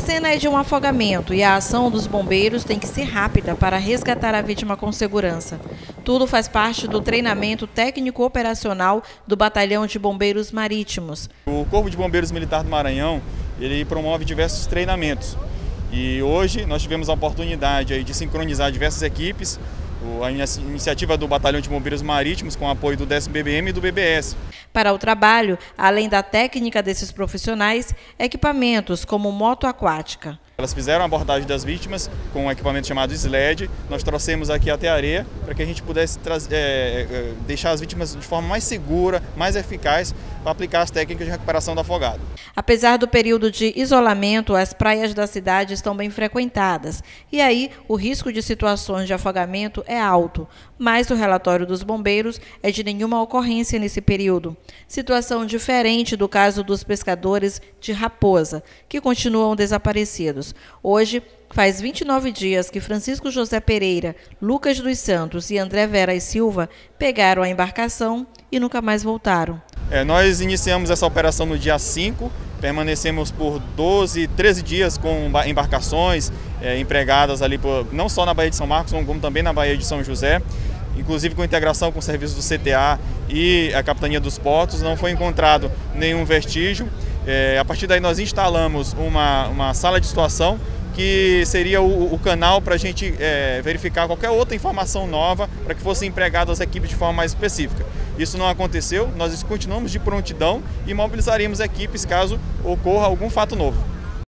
cena é de um afogamento e a ação dos bombeiros tem que ser rápida para resgatar a vítima com segurança. Tudo faz parte do treinamento técnico-operacional do Batalhão de Bombeiros Marítimos. O Corpo de Bombeiros Militar do Maranhão, ele promove diversos treinamentos. E hoje nós tivemos a oportunidade aí de sincronizar diversas equipes, a iniciativa do Batalhão de Bombeiros Marítimos com o apoio do 10º BBM e do BBS. Para o trabalho, além da técnica desses profissionais, equipamentos como moto aquática. Elas fizeram a abordagem das vítimas com um equipamento chamado SLED. Nós trouxemos aqui até a areia para que a gente pudesse deixar as vítimas de forma mais segura, mais eficaz para aplicar as técnicas de recuperação do afogado. Apesar do período de isolamento, as praias da cidade estão bem frequentadas e aí o risco de situações de afogamento é alto, mas o relatório dos bombeiros é de nenhuma ocorrência nesse período. Situação diferente do caso dos pescadores de Raposa, que continuam desaparecidos. Hoje, faz 29 dias que Francisco José Pereira, Lucas dos Santos e André Veras Silva pegaram a embarcação e nunca mais voltaram. Nós iniciamos essa operação no dia 5, permanecemos por 13 dias com embarcações empregadas ali não só na Baía de São Marcos, como também na Baía de São José, inclusive com integração com o serviço do CTA e a Capitania dos Portos. Não foi encontrado nenhum vestígio. A partir daí nós instalamos uma sala de situação que seria o canal para a gente verificar qualquer outra informação nova para que fossem empregadas as equipes de forma mais específica. Isso não aconteceu, nós continuamos de prontidão e mobilizaríamos equipes caso ocorra algum fato novo.